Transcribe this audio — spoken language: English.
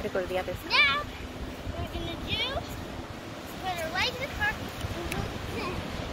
to go to the other side. Now, what we're going to do is put our legs in the car and go sit.